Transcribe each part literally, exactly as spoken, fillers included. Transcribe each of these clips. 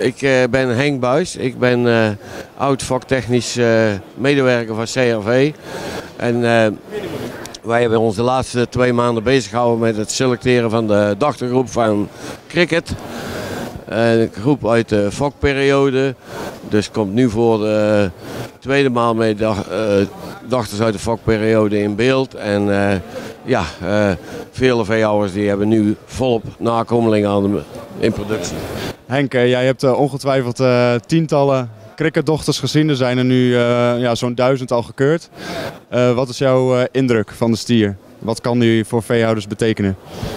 Ik uh, ben Henk Buijs. Ik ben uh, oud vaktechnisch uh, medewerker van C R V. En uh, wij hebben ons de laatste twee maanden bezig gehouden met het selecteren van de dochtergroep van cricket. Uh, een groep uit de vakperiode. Dus komt nu voor de tweede maal met uh, dochters uit de vakperiode in beeld. En uh, ja, uh, vele veehouders die hebben nu volop nakomelingen aan de, in productie. Henk, uh, jij hebt uh, ongetwijfeld uh, tientallen cricketdochters gezien. Er zijn er nu uh, ja, zo'n duizend al gekeurd. Uh, wat is jouw uh, indruk van de stier? Wat kan die voor veehouders betekenen?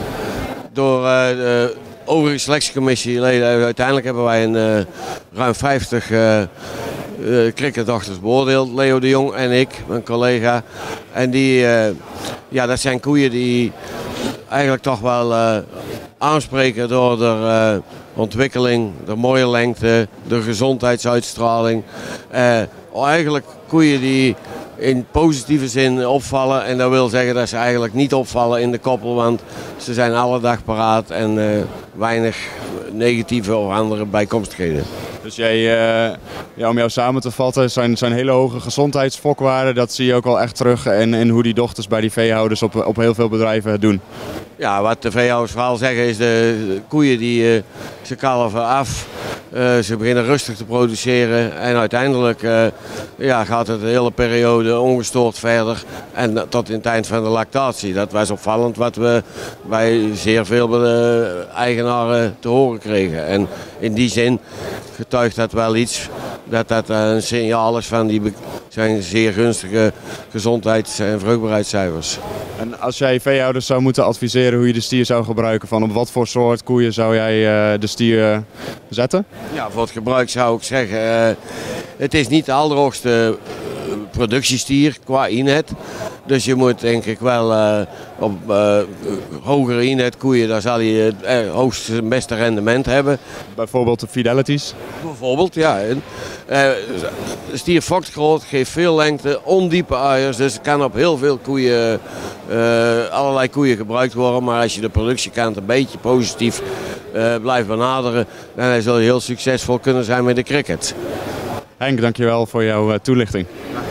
Door uh, de overige selectiecommissieleden, uiteindelijk hebben wij een uh, ruim vijftig uh, uh, cricketdochters beoordeeld. Leo de Jong en ik, mijn collega. En die, uh, ja, dat zijn koeien die eigenlijk toch wel uh, aanspreken door de uh, ontwikkeling, de mooie lengte, de gezondheidsuitstraling. Uh, eigenlijk koeien die in positieve zin opvallen. En dat wil zeggen dat ze eigenlijk niet opvallen in de koppel, want ze zijn alle dag paraat en uh, weinig negatieve of andere bijkomstigheden. Dus jij, uh, ja, om jou samen te vatten, zijn, zijn hele hoge gezondheidsfokwaarden. Dat zie je ook wel echt terug in, in hoe die dochters bij die veehouders op, op heel veel bedrijven het doen. Ja, wat de veehouders vooral zeggen is de, de koeien die uh, ze kalven af. Uh, ze beginnen rustig te produceren en uiteindelijk uh, ja, gaat het de hele periode ongestoord verder en tot in het eind van de lactatie. Dat was opvallend wat we bij zeer veel uh, eigenaren te horen kregen. En in die zin getuigt dat wel iets dat dat een signaal is van die zijn zeer gunstige gezondheids- en vruchtbaarheidscijfers. En als jij veehouders zou moeten adviseren hoe je de stier zou gebruiken, van op wat voor soort koeien zou jij uh, de stier uh, zetten? Ja, voor het gebruik zou ik zeggen, uh, het is niet de allerhoogste productiestier qua inhet. Dus je moet denk ik wel uh, op uh, hogere inhet koeien, daar zal je het uh, hoogste beste rendement hebben. Bijvoorbeeld de Fidelities? Bijvoorbeeld, ja. En, uh, de stier fokt groot, geeft veel lengte, ondiepe uiers. Dus het kan op heel veel koeien, uh, allerlei koeien gebruikt worden. Maar als je de productiekant een beetje positief uh, blijft benaderen, dan zul je heel succesvol kunnen zijn met de cricket. Henk, dankjewel voor jouw uh, toelichting.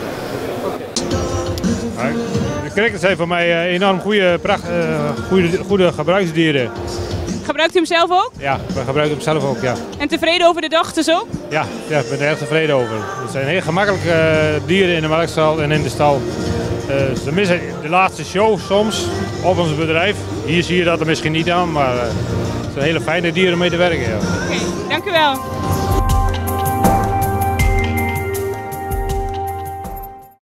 De cricket zijn voor mij enorm goede, pracht, uh, goede, goede gebruiksdieren. Gebruikt u hem zelf ook? Ja, we gebruiken hem zelf ook, ja. En tevreden over de dochters ook? Ja, ja, ik ben er echt tevreden over. Het zijn heel gemakkelijke uh, dieren in de melkstal en in de stal. Uh, ze missen de laatste show soms op ons bedrijf. Hier zie je dat er misschien niet aan, maar uh, het zijn hele fijne dieren om mee te werken. Ja. Oké, okay, dank u wel.